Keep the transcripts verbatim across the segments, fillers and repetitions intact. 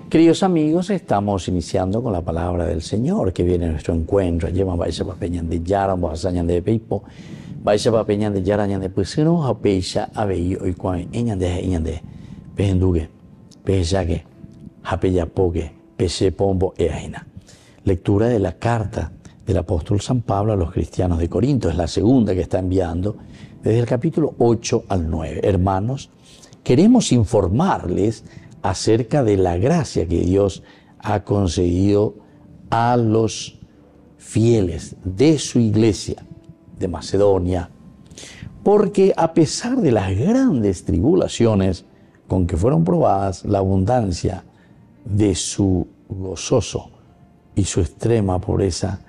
Queridos amigos, estamos iniciando con la palabra del Señor que viene a nuestro encuentro. Lleva Baisa Papeñan de Yara, Basañan de Peipo, Baisa Papeñan de Yara, Ñan de Pusino, Hapeisha, Abei, Oikwan, Eñan de Eñan de Pejendugue, Pejague, Hapeyapogue, Peche Pombo, Eaina. Lectura de la carta del apóstol San Pablo a los cristianos de Corinto. Es la segunda que está enviando desde el capítulo ocho al nueve. Hermanos, queremos informarles acerca de la gracia que Dios ha concedido a los fieles de su iglesia de Macedonia, porque a pesar de las grandes tribulaciones con que fueron probadas, la abundancia de su gozoso y su extrema pobreza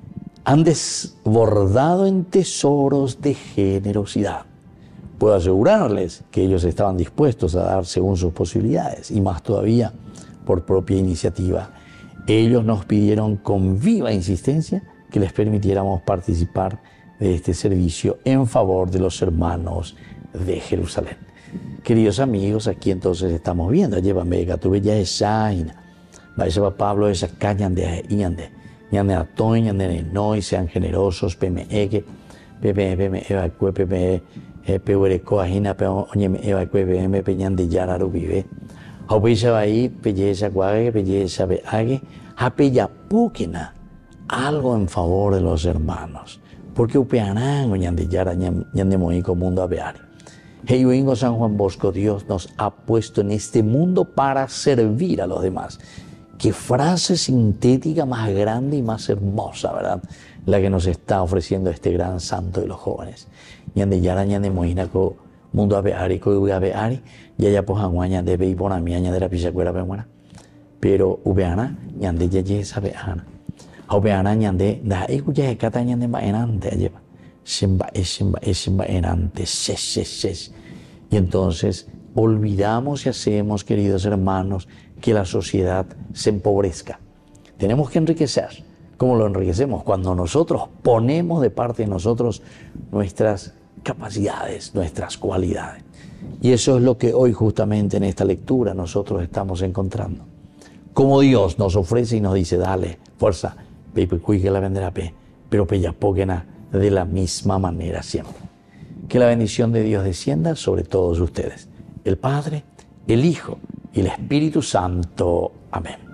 han desbordado en tesoros de generosidad. Puedo asegurarles que ellos estaban dispuestos a dar según sus posibilidades y más todavía por propia iniciativa. Ellos nos pidieron con viva insistencia que les permitiéramos participar de este servicio en favor de los hermanos de Jerusalén. Queridos amigos, aquí entonces estamos viendo, llévame Gatuve ya esa vaya Pablo esa cañan de iñande, ñande atoy, ñande no y sean generosos, pme que pme pme evacue pme Pehuereco, Ajina, Oñeme, Eva, Cueve, Peñan de Yararu vive. Haupisa Bahí, Pelleza, Guague, Pelleza, Beague, Hapeya Púquena, algo en favor de los hermanos. Porque Upeanán, Oñan de Yara, Ñan de Moico, Mundo Abeari. Heyuingo San Juan Bosco, Dios nos ha puesto en este mundo para servir a los demás. Qué frase sintética más grande y más hermosa, ¿verdad? La que nos está ofreciendo este gran santo de los jóvenes. Ñan de Yara, Ñan de Moina, co Mundo Abeari, co Uga Abeari, ya ya pojan Ñan de Beibona, Ñan de la Pichacuera Bemuera. Pero Ubeana, Ñan de Yayesa Beana. Ubeana, Ñan de Da Ecuya de Cata, Ñan de Baenante, lleva. Simba, Simba, Simba, Enante, ses, ses, ses. Y entonces olvidamos y hacemos, queridos hermanos, que la sociedad se empobrezca. Tenemos que enriquecer. ¿Cómo lo enriquecemos? Cuando nosotros ponemos de parte de nosotros nuestras capacidades, nuestras cualidades. Y eso es lo que hoy justamente en esta lectura nosotros estamos encontrando. Como Dios nos ofrece y nos dice, dale, fuerza, que la venderá, pero pellapóquena de la misma manera siempre. Que la bendición de Dios descienda sobre todos ustedes. El Padre, el Hijo y el Espíritu Santo. Amén.